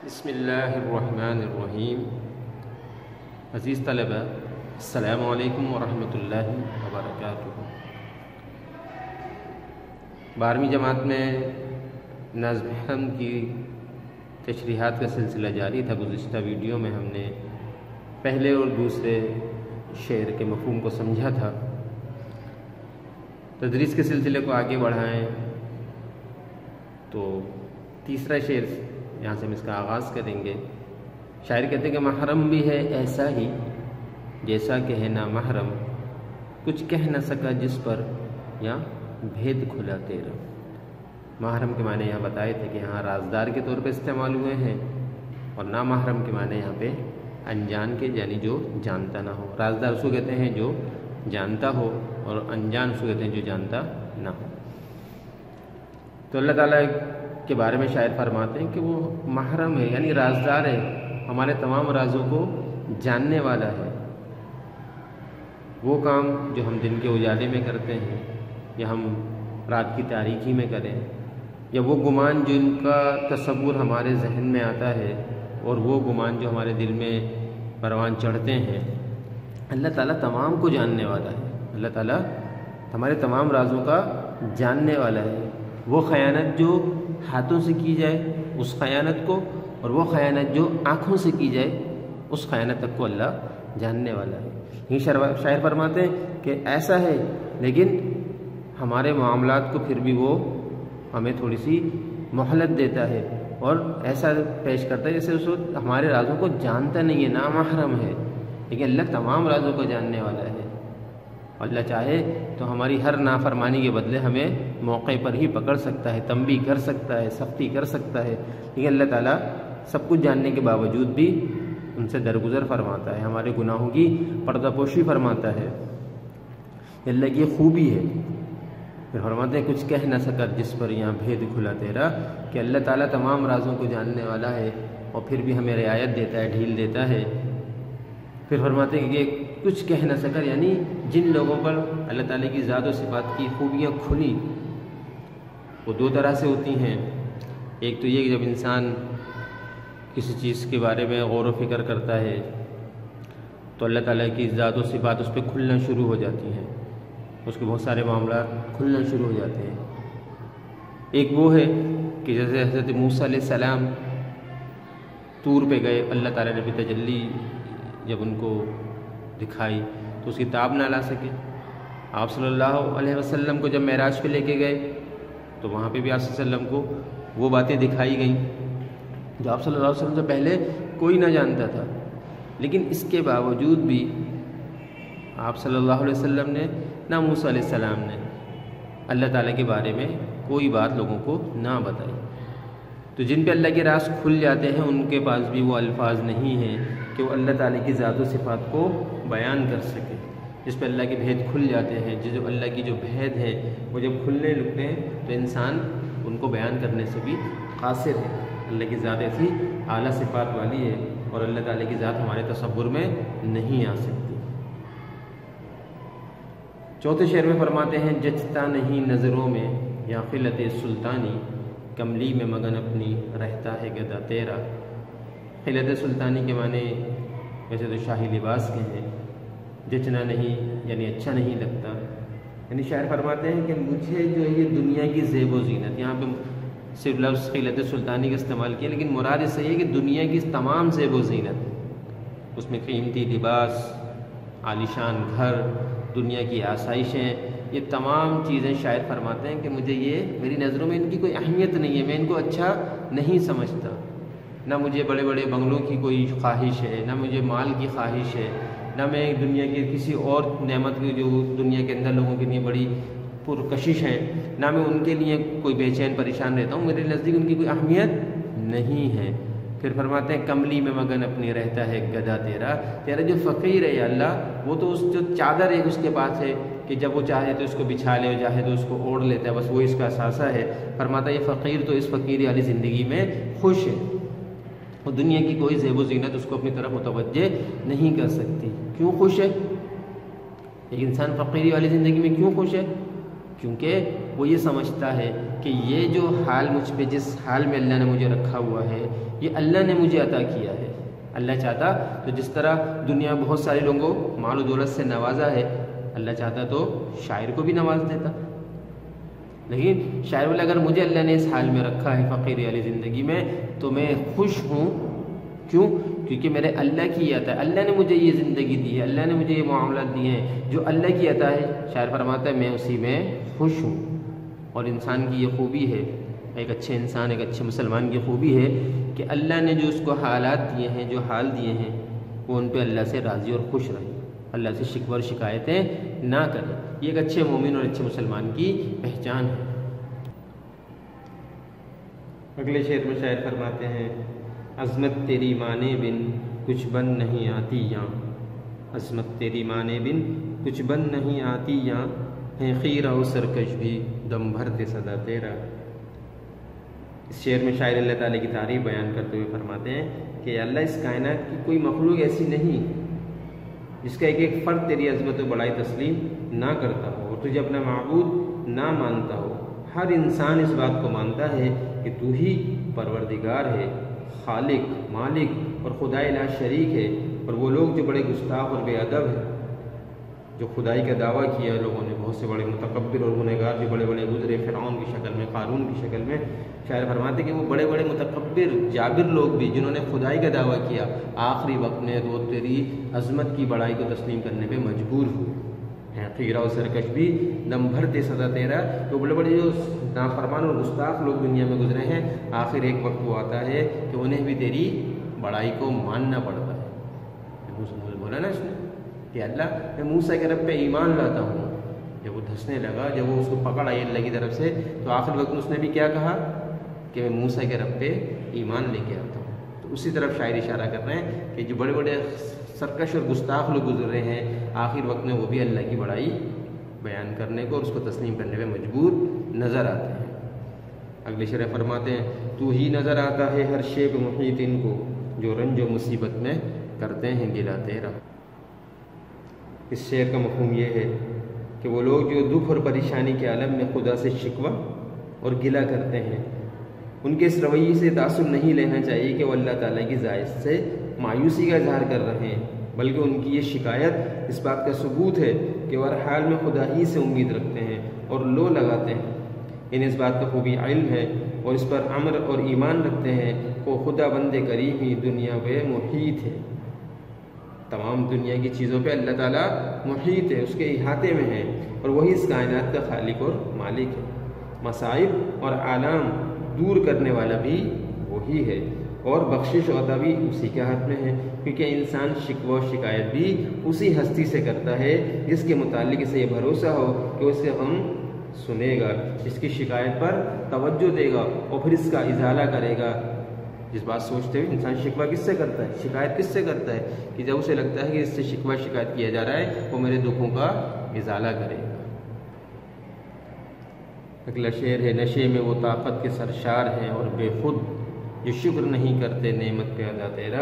بسم اللہ الرحمن الرحیم۔ عزیز طلبہ، السلام علیکم ورحمۃ اللہ وبرکاتہ۔ 12ویں جماعت میں نظم حمد کی تشریحات کا سلسلہ جاری تھا۔ گزشتہ ویڈیو میں ہم نے پہلے اور دوسرے شعر کے مفہوم کو سمجھا تھا۔ تدریس کے سلسلے کو آگے بڑھائیں تو تیسرا شعر یہاں سے ہم اس کا آغاز کریں گے۔ شاعر کہتے ہیں کہ محرم بھی ہے ایسا ہی جیسا کہ ہے نا محرم، کچھ کہہ نہ سکا جس پر یا بھید کھلا تیرا۔ محرم کے معنی یہاں بتائے تھے کہ یہاں رازدار کے طور پہ استعمال ہوئے ہیں، اور نا محرم کے معنی یہاں پہ انجان کے، یعنی جو جانتا نہ ہو۔ رازدار اس کو کہتے ہیں جو جانتا ہو، اور انجان اس کو کہتے ہیں جو جانتا نہ ہو۔ تو اللہ تعالیٰ کے بارے میں شاعر فرماتے ہیں کہ وہ محرم ہے، یعنی رازدار ہے، ہمارے تمام رازوں کو جاننے والا ہے۔ وہ کام جو ہم دن کے اجالے میں کرتے ہیں، یا ہم رات کی تاریکی میں کریں، یا وہ گمان جن کا تصور ہمارے ذہن میں آتا ہے، اور وہ گمان جو ہمارے دل میں پروان چڑھتے ہیں، اللہ تعالیٰ تمام کو جاننے والا ہے۔ اللہ تعالیٰ ہمارے تمام رازوں کا جاننے والا ہے۔ وہ خیانت جو ہاتھوں سے کی جائے اس خیانت کو، اور وہ خیانت جو آنکھوں سے کی جائے اس خیانت تک کو اللہ جاننے والا ہے۔ یہ شاعر فرماتے ہیں کہ ایسا ہے، لیکن ہمارے معاملات کو پھر بھی وہ ہمیں تھوڑی سی مہلت دیتا ہے، اور ایسا پیش کرتا ہے جیسے اس وقت ہمارے رازوں کو جانتا نہیں ہے، نامحرم ہے، لیکن اللہ تمام رازوں کو جاننے والا ہے۔ اللہ چاہے تو ہماری ہر نافرمانی کے بدلے ہمیں موقع پر ہی پکڑ سکتا ہے، تنبیہ کر سکتا ہے، سختی کر سکتا ہے، لیکن اللہ تعالیٰ سب کچھ جاننے کے باوجود بھی ان سے درگزر فرماتا ہے، ہمارے گناہوں کی پردہ پوشی فرماتا ہے۔ اللہ کی خوبی ہے۔ پھر فرماتے ہیں کچھ کہہ نہ سکا جس پر یہاں بھید کھلا تیرا، کہ اللہ تعالیٰ تمام رازوں کو جاننے والا ہے، اور پھر بھی ہمیں رعایت دیتا ہے، ڈھیل دیتا ہے۔ پھر فرماتے ہیں کہ کچھ کہہ نہ سکا، یعنی جن لوگوں پر اللہ تعالیٰ کی ذات و صفات کی خوبیاں کھلی، وہ دو طرح سے ہوتی ہیں۔ ایک تو یہ کہ جب انسان کسی چیز کے بارے میں غور و فکر کرتا ہے تو اللہ تعالیٰ کی ذات و صفات اس پہ کھلنا شروع ہو جاتی ہیں، اس کے بہت سارے معاملات کھلنا شروع ہو جاتے ہیں۔ ایک وہ ہے کہ جیسے حضرت موسیٰ علیہ السلام طور پہ گئے، اللہ تعالیٰ نے بھی تجلی جب ان کو دکھائی تو اس کی تاب نہ لا سکے۔ آپ صلی اللہ علیہ وسلم کو جب معراج پہ لے کے گئے تو وہاں پہ بھی آپ صلی اللہ علیہ وسلم کو وہ باتیں دکھائی گئیں جو آپ صلی اللہ علیہ وسلم سے پہلے کوئی نہ جانتا تھا، لیکن اس کے باوجود بھی آپ صلی اللہ علیہ وسلم نے نہ موسیٰ علیہ السلام نے اللہ تعالیٰ کے بارے میں کوئی بات لوگوں کو نہ بتائی۔ تو جن پہ اللہ کے راز کھل جاتے ہیں ان کے پاس بھی وہ الفاظ نہیں ہیں کہ وہ اللہ تعالیٰ کی ذات و صفات کو بیان کر سکے۔ جس پہ اللہ کے بھید کھل جاتے ہیں، جو اللہ کی جو بھید ہے وہ جب کھلنے لگتے ہیں تو انسان ان کو بیان کرنے سے بھی قاصر ہے۔ اللہ کی ذات ایسی اعلیٰ صفات والی ہے، اور اللہ تعالیٰ کی ذات ہمارے تصور میں نہیں آ سکتی۔ چوتھے شعر میں فرماتے ہیں جچتا نہیں نظروں میں یا خلت سلطانی، کملی میں مگن اپنی رہتا ہے گدا تیرا۔ خلت سلطانی کے معنی ویسے تو شاہی لباس کے ہیں، جچنا نہیں یعنی اچھا نہیں لگتا، یعنی شاعر فرماتے ہیں کہ مجھے جو ہے یہ دنیا کی زیب و زینت، یہاں پہ صرف لفظ خلت سلطانی کا استعمال کیا، لیکن مراد اس سے یہ کہ دنیا کی تمام زیب و زینت، اس میں قیمتی لباس، عالیشان گھر، دنیا کی آسائشیں، یہ تمام چیزیں شاعر فرماتے ہیں کہ مجھے یہ میری نظروں میں ان کی کوئی اہمیت نہیں ہے، میں ان کو اچھا نہیں سمجھتا۔ نہ مجھے بڑے بڑے بنگلوں کی کوئی خواہش ہے، نہ مجھے مال کی خواہش ہے، نہ میں دنیا کی کسی اور نعمت کی جو دنیا کے اندر لوگوں کے لیے بڑی پرکشش ہے، نہ میں ان کے لیے کوئی بے چین پریشان رہتا ہوں، میرے نزدیک ان کی کوئی اہمیت نہیں ہے۔ پھر فرماتے ہیں کملی میں مگن اپنی رہتا ہے گدا تیرا، تیرا جو فقیر ہے یا اللہ، وہ تو اس جو چادر ہے اس کے پاس ہے کہ جب وہ چاہے تو اس کو بچھا لے، چاہے تو اس کو اوڑھ لیتا ہے، بس وہ اس کا اثاثہ ہے۔ فرماتا ہے یہ فقیر تو اس فقیری والی زندگی میں خوش ہے، اور دنیا کی کوئی زیب و زینت اس کو اپنی طرف متوجہ نہیں کر سکتی۔ کیوں خوش ہے؟ ایک انسان فقیری والی زندگی میں کیوں خوش ہے؟ کیونکہ وہ یہ سمجھتا ہے کہ یہ جو حال مجھ پہ، جس حال میں اللہ نے مجھے رکھا ہوا ہے، یہ اللہ نے مجھے عطا کیا ہے۔ اللہ چاہتا تو جس طرح دنیا بہت سارے لوگوں کو مال و دولت سے نوازا ہے، اللہ چاہتا تو شاعر کو بھی نواز دیتا، لیکن شاعر بولے اگر مجھے اللہ نے اس حال میں رکھا ہے فقیری والی زندگی میں تو میں خوش ہوں۔ کیوں؟ کیونکہ میرے اللہ کی عطا ہے، اللہ نے مجھے یہ زندگی دی ہے، اللہ نے مجھے یہ معاملات دیے ہیں جو اللہ کی عطا ہے۔ شاعر فرماتا ہے میں اسی میں خوش ہوں۔ اور انسان کی یہ خوبی ہے، ایک اچھے انسان، ایک اچھے مسلمان کی خوبی ہے کہ اللہ نے جو اس کو حالات دیے ہیں، جو حال دیے ہیں، وہ ان پہ اللہ سے راضی اور خوش رہے، اللہ سے شکوہ اور شکایتیں نہ کرے۔ یہ ایک اچھے مومن اور اچھے مسلمان کی پہچان ہے۔ اگلے شعر میں شاعر فرماتے ہیں عظمت تیری مانے بن کچھ بن نہیں آتی یاں، عظمت تیری مانے بن کچھ بن نہیں آتی یاں، ہے خیرہ و سرکش بھی دم بھرتے صدا تیرا۔ اس شعر میں شاعر اللہ تعالیٰ کی تعریف بیان کرتے ہوئے فرماتے ہیں کہ اللہ اس کائنات کی کوئی مخلوق ایسی نہیں جس کا ایک ایک فرد تیری عظمت و بڑائی تسلیم نہ کرتا ہو اور تجھے اپنا معبود نہ مانتا ہو۔ ہر انسان اس بات کو مانتا ہے کہ تو ہی پروردگار ہے، خالق، مالک اور خدا لا شریک ہے۔ اور وہ لوگ جو بڑے گستاخ اور بے ادب ہیں، جو خدائی کا دعویٰ کیا ہے لوگوں نے، بہت سے بڑے متکبر اور گنہگار جو بڑے بڑے گزرے، فرعون کی شکل میں، قارون کی شکل میں، شاعر فرماتے کہ وہ بڑے بڑے متکبر جابر لوگ بھی جنہوں نے خدائی کا دعویٰ کیا، آخری وقت میں وہ تیری عظمت کی بڑائی کو تسلیم کرنے پہ مجبور ہوئے ہیں۔ خیرہ و سرکش بھی دم بھرتے صدا تیرا، تو بڑے بڑے جو نافرمان اور گستاخ لوگ دنیا میں گزرے ہیں، آخر ایک وقت وہ آتا ہے کہ انہیں بھی تیری بڑائی کو ماننا پڑتا ہے۔ بولا نا اس نے کہ اللہ میں موسیٰ کے رب پہ ایمان لاتا ہوں۔ جب وہ دھسنے لگا، جب وہ اس کو پکڑ آئی اللہ کی طرف سے، تو آخر وقت اس نے بھی کیا کہا کہ میں موسیٰ کے رب پہ ایمان لے کے آتا ہوں۔ تو اسی طرف شاعر اشارہ کر رہے ہیں کہ جو بڑے بڑے سرکش اور گستاخ لوگ گزر رہے ہیں، آخر وقت میں وہ بھی اللہ کی بڑائی بیان کرنے کو اور اس کو تسلیم کرنے پہ مجبور نظر آتے ہیں۔ اگلے شعر فرماتے ہیں تو ہی نظر آتا ہے ہر شیب محیط ان کو، جو رنج و مصیبت میں کرتے ہیں گلا تیرا۔ اس شعر کا مفہوم یہ ہے کہ وہ لوگ جو دکھ اور پریشانی کے عالم میں خدا سے شکوہ اور گلہ کرتے ہیں، ان کے اس رویے سے تاثر نہیں لینا چاہیے کہ وہ اللہ تعالیٰ کی ذات سے مایوسی کا اظہار کر رہے ہیں، بلکہ ان کی یہ شکایت اس بات کا ثبوت ہے کہ وہ ہر حال میں خدا ہی سے امید رکھتے ہیں اور لو لگاتے ہیں۔ انہیں اس بات کا خوبی علم ہے اور اس پر امر اور ایمان رکھتے ہیں کہ خدا بند کریم ہی دنیا پہ محیط ہے، تمام دنیا کی چیزوں پہ اللہ تعالیٰ محیط ہے، اس کے احاطے میں ہے، اور وہی اس کائنات کا خالق اور مالک ہے۔ مصائب اور آلام دور کرنے والا بھی وہی ہے، اور بخشش و عطا بھی اسی کے ہاتھ میں ہے، کیونکہ انسان شکوہ و شکایت بھی اسی ہستی سے کرتا ہے جس کے متعلق اسے یہ بھروسہ ہو کہ اسے ہم سنے گا، اس کی شکایت پر توجہ دے گا اور پھر اس کا ازالہ کرے گا۔ جس بات سوچتے ہوئے انسان شکوہ کس سے کرتا ہے، شکایت کس سے کرتا ہے، کہ جب اسے لگتا ہے کہ اس سے شکوہ شکایت کیا جا رہا ہے وہ میرے دکھوں کا ازالہ کرے گا۔ اگلا شعر ہے نشے میں وہ طاقت کے سرشار ہیں اور بے خود، جو شکر نہیں کرتے نعمت پہ ادا تیرا۔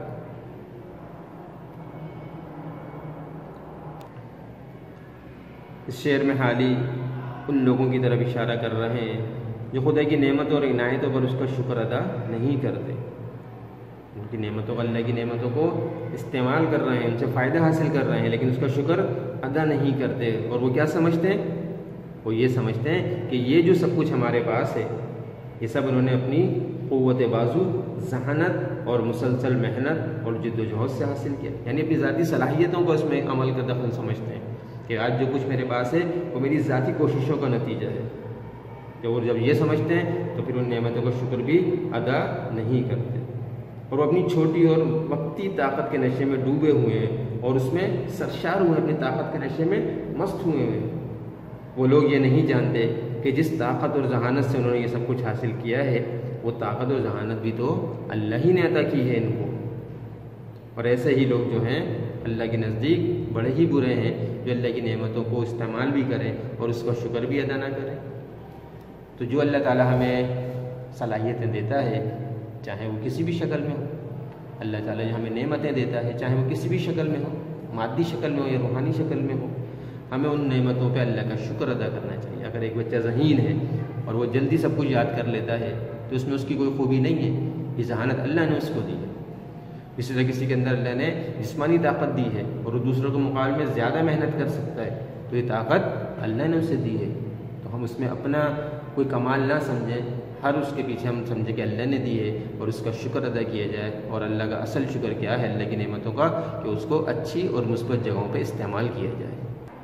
اس شعر میں حالی ان لوگوں کی طرف اشارہ کر رہے ہیں جو خدا کی نعمتوں اور عنایتوں پر اس کا شکر ادا نہیں کرتے، ان کی نعمتوں، اللہ کی نعمتوں کو استعمال کر رہے ہیں، ان سے فائدہ حاصل کر رہے ہیں، لیکن اس کا شکر ادا نہیں کرتے۔ اور وہ کیا سمجھتے ہیں؟ وہ یہ سمجھتے ہیں کہ یہ جو سب کچھ ہمارے پاس ہے، یہ سب انہوں نے اپنی قوت بازو، ذہانت اور مسلسل محنت اور جد و جہد سے حاصل کیا، یعنی اپنی ذاتی صلاحیتوں کو اس میں عمل کا دخل سمجھتے ہیں کہ آج جو کچھ میرے پاس ہے وہ میری ذاتی کوششوں کا نتیجہ ہے۔ اور جب یہ سمجھتے ہیں تو پھر ان نعمتوں کا شکر بھی ادا نہیں کرتے، اور وہ اپنی چھوٹی اور وقتی طاقت کے نشے میں ڈوبے ہوئے ہیں اور اس میں سرشار ہوئے، اپنی طاقت کے نشے میں مست ہوئے ہیں۔ وہ لوگ یہ نہیں جانتے کہ جس طاقت اور ذہانت سے انہوں نے یہ سب کچھ حاصل کیا ہے، وہ طاقت اور ذہانت بھی تو اللہ ہی نے عطا کی ہے ان کو۔ اور ایسے ہی لوگ جو ہیں اللہ کے نزدیک بڑے ہی برے ہیں جو اللہ کی نعمتوں کو استعمال بھی کریں اور اس کا شکر بھی ادا نہ کریں۔ تو جو اللہ تعالیٰ ہمیں صلاحیتیں دیتا ہے، چاہے وہ کسی بھی شکل میں ہو، اللہ تعالیٰ جو ہمیں نعمتیں دیتا ہے چاہے وہ کسی بھی شکل میں ہو، مادی شکل میں ہو یا روحانی شکل میں ہو، ہمیں ان نعمتوں پہ اللہ کا شکر ادا کرنا چاہیے۔ اگر ایک بچہ ذہین ہے اور وہ جلدی سب کچھ یاد کر لیتا ہے تو اس میں اس کی کوئی خوبی نہیں ہے، یہ ذہانت اللہ نے اس کو دی ہے۔ اسی طرح کسی کے اندر اللہ نے جسمانی طاقت دی ہے اور وہ دوسروں کے مقابلے میں زیادہ محنت کر سکتا ہے، تو یہ طاقت اللہ نے اسے دی ہے، تو ہم اس میں اپنا کوئی کمال نہ سمجھیں، ہر اس کے پیچھے ہم سمجھیں کہ اللہ نے دی ہے اور اس کا شکر ادا کیا جائے۔ اور اللہ کا اصل شکر کیا ہے؟ اللہ کی نعمتوں کا، کہ اس کو اچھی اور مثبت جگہوں پہ استعمال کیا جائے۔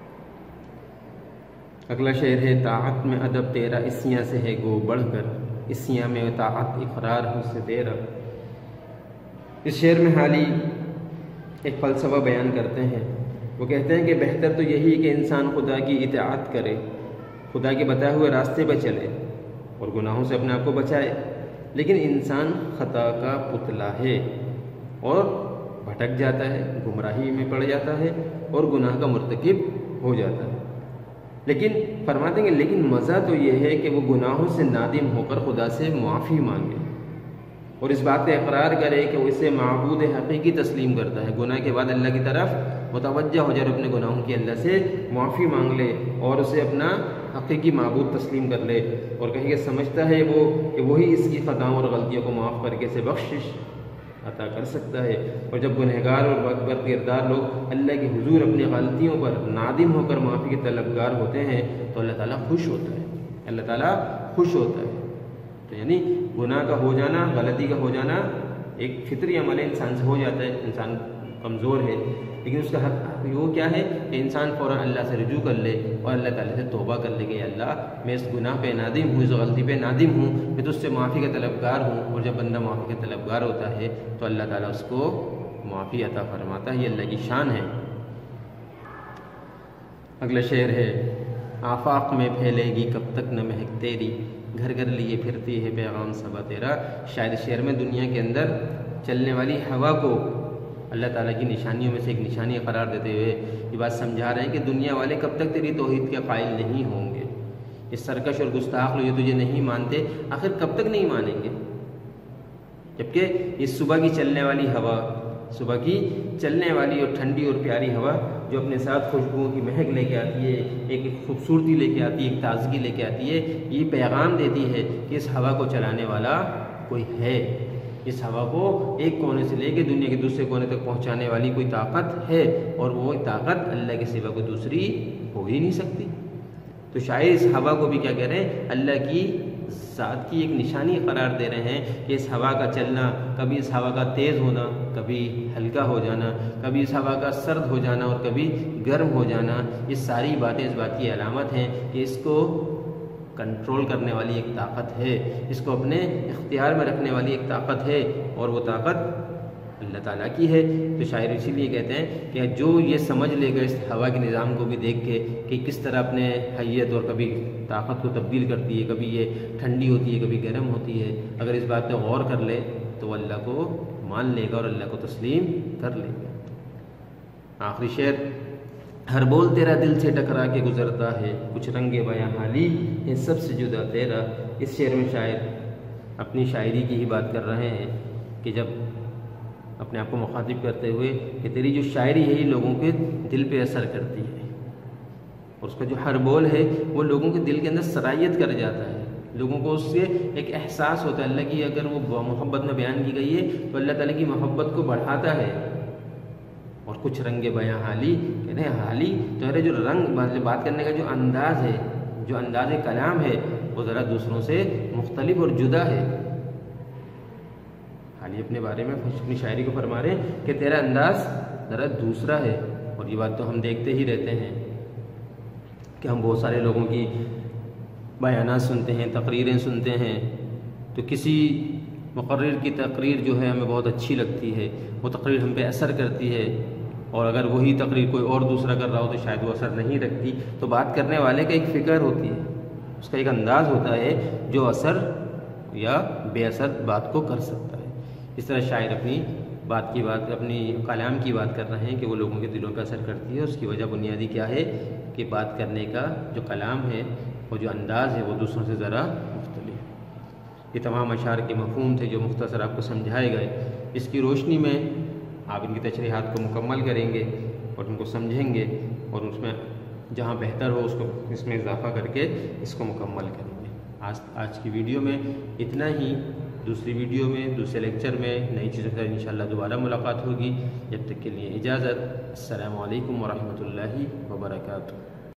اگلا شعر ہے، طاعت میں ادب تیرا اسیاں سے ہے گو بڑھ کر، اسیاں میں طاعت اقرار ہو سے تیرا۔ اس شعر میں حالی ایک فلسفہ بیان کرتے ہیں، وہ کہتے ہیں کہ بہتر تو یہی کہ انسان خدا کی اطاعت کرے، خدا کے بتائے ہوئے راستے پہ چلے اور گناہوں سے اپنے آپ کو بچائے، لیکن انسان خطا کا پتلا ہے اور بھٹک جاتا ہے، گمراہی میں پڑ جاتا ہے اور گناہ کا مرتکب ہو جاتا ہے۔ لیکن فرماتے ہیں کہ لیکن مزہ تو یہ ہے کہ وہ گناہوں سے نادم ہو کر خدا سے معافی مانگے اور اس بات کا اقرار کرے کہ وہ اسے معبود حقیقی تسلیم کرتا ہے، گناہ کے بعد اللہ کی طرف متوجہ ہو جائے، اپنے گناہوں کی اللہ سے معافی مانگ لے اور اسے اپنا حقیقی معبود تسلیم کر لے اور کہیں کہ سمجھتا ہے وہ کہ وہی اس کی خطاؤں اور غلطیوں کو معاف کر کے اسے بخشش عطا کر سکتا ہے۔ اور جب گنہگار اور بد کردار لوگ اللہ کے حضور اپنی غلطیوں پر نادم ہو کر معافی کے طلبگار ہوتے ہیں تو اللہ تعالیٰ خوش ہوتا ہے، اللہ تعالیٰ خوش ہوتا ہے۔ تو یعنی گناہ کا ہو جانا، غلطی کا ہو جانا ایک فطری عمل ہے، انسان سے ہو جاتا ہے، انسان کمزور ہے، لیکن اس کا حق وہ کیا ہے کہ انسان فوراً اللہ سے رجوع کر لے اور اللہ تعالیٰ سے توبہ کر لے کہ اللہ میں اس گناہ پہ نادم ہوں، اس غلطی پہ نادم ہوں، میں تو اس سے معافی کا طلبگار ہوں۔ اور جب بندہ معافی کا طلبگار ہوتا ہے تو اللہ تعالیٰ اس کو معافی عطا فرماتا ہے، یہ اللہ کی شان ہے۔ اگلا شعر ہے، آفاق میں پھیلے گی کب تک نہ مہک تیری، گھر گھر لیے پھرتی ہے پیغام صبا تیرا۔ شاید شعر میں دنیا کے اندر چلنے والی ہوا کو اللہ تعالیٰ کی نشانیوں میں سے ایک نشانی قرار دیتے ہوئے یہ بات سمجھا رہے ہیں کہ دنیا والے کب تک تیری توحید کے قائل نہیں ہوں گے، اس سرکش اور گستاخ لوگ یہ تجھے نہیں مانتے، آخر کب تک نہیں مانیں گے؟ جبکہ اس صبح کی چلنے والی ہوا، صبح کی چلنے والی اور ٹھنڈی اور پیاری ہوا جو اپنے ساتھ خوشبوؤں کی مہک لے کے آتی ہے، ایک خوبصورتی لے کے آتی ہے، ایک تازگی لے کے آتی ہے، یہ پیغام دیتی ہے کہ اس ہوا کو چلانے والا کوئی ہے، اس ہوا کو ایک کونے سے لے کے دنیا کے دوسرے کونے تک پہنچانے والی کوئی طاقت ہے، اور وہ طاقت اللہ کے سوا کوئی دوسری ہو ہی نہیں سکتی۔ تو شاعر اس ہوا کو بھی کیا کہہ رہے ہیں؟ اللہ کی ذات کی ایک نشانی قرار دے رہے ہیں کہ اس ہوا کا چلنا، کبھی اس ہوا کا تیز ہونا، کبھی ہلکا ہو جانا، کبھی اس ہوا کا سرد ہو جانا اور کبھی گرم ہو جانا، یہ ساری باتیں اس بات کی علامت ہیں کہ اس کو کنٹرول کرنے والی ایک طاقت ہے، اس کو اپنے اختیار میں رکھنے والی ایک طاقت ہے، اور وہ طاقت اللہ تعالیٰ کی ہے۔ تو شاعر اسی لیے کہتے ہیں کہ جو یہ سمجھ لے گا اس ہوا کے نظام کو بھی دیکھ کے کہ کس طرح اپنے حیت اور کبھی طاقت کو تبدیل کرتی ہے، کبھی یہ ٹھنڈی ہوتی ہے، کبھی گرم ہوتی ہے، اگر اس بات پہ غور کر لے تو وہ اللہ کو مان لے گا اور اللہ کو تسلیم کر لے گا۔ آخری شعر، ہر بول تیرا دل سے ٹکرا کے گزرتا ہے، کچھ رنگ بیاں حالی ہے سب سے جدا تیرا۔ اس شعر میں شاعر اپنی شاعری کی ہی بات کر رہے ہیں کہ جب اپنے آپ کو مخاطب کرتے ہوئے کہ تیری جو شاعری ہے یہ لوگوں کے دل پہ اثر کرتی ہے، اور اس کا جو ہر بول ہے وہ لوگوں کے دل کے اندر سرایت کر جاتا ہے، لوگوں کو اس سے ایک احساس ہوتا ہے اللہ کی، اگر وہ محبت میں بیان کی گئی ہے تو اللہ تعالیٰ کی محبت کو بڑھاتا ہے۔ اور کچھ رنگ بیاں حالی، کہتے ہیں حالی تمہارے جو رنگ بات کرنے کا جو انداز ہے، جو انداز کلام ہے وہ ذرا دوسروں سے مختلف اور جدا ہے۔ حالی اپنے بارے میں اپنی شاعری کو فرما رہے ہیں کہ تیرا انداز ذرا دوسرا ہے، اور یہ بات تو ہم دیکھتے ہی رہتے ہیں کہ ہم بہت سارے لوگوں کی بیانات سنتے ہیں، تقریریں سنتے ہیں، تو کسی مقرر کی تقریر جو ہے ہمیں بہت اچھی لگتی ہے، وہ تقریر ہم پہ اثر کرتی ہے، اور اگر وہی تقریر کوئی اور دوسرا کر رہا ہو تو شاید وہ اثر نہیں رکھتی۔ تو بات کرنے والے کا ایک فکر ہوتی ہے، اس کا ایک انداز ہوتا ہے جو اثر یا بے اثر بات کو کر سکتا ہے۔ اس طرح شاعر اپنی کلام کی بات کر رہے ہیں کہ وہ لوگوں کے دلوں پہ اثر کرتی ہے، اس کی وجہ بنیادی کیا ہے کہ بات کرنے کا جو کلام ہے وہ جو انداز ہے وہ دوسروں سے ذرا مختلف ہے۔ یہ تمام اشعار کے مفہوم تھے جو مختصر آپ کو سمجھائے گئے، اس کی روشنی میں آپ ان کی تشریحات کو مکمل کریں گے اور ان کو سمجھیں گے اور اس میں جہاں بہتر ہو اس میں اضافہ کر کے اس کو مکمل کریں گے۔ آج کی ویڈیو میں اتنا ہی، دوسری ویڈیو میں دوسرے لیکچر میں نئی چیزوں سے انشاءاللہ دوبارہ ملاقات ہوگی۔ جب تک کے لیے اجازت، السلام علیکم ورحمۃ اللہ وبرکاتہ۔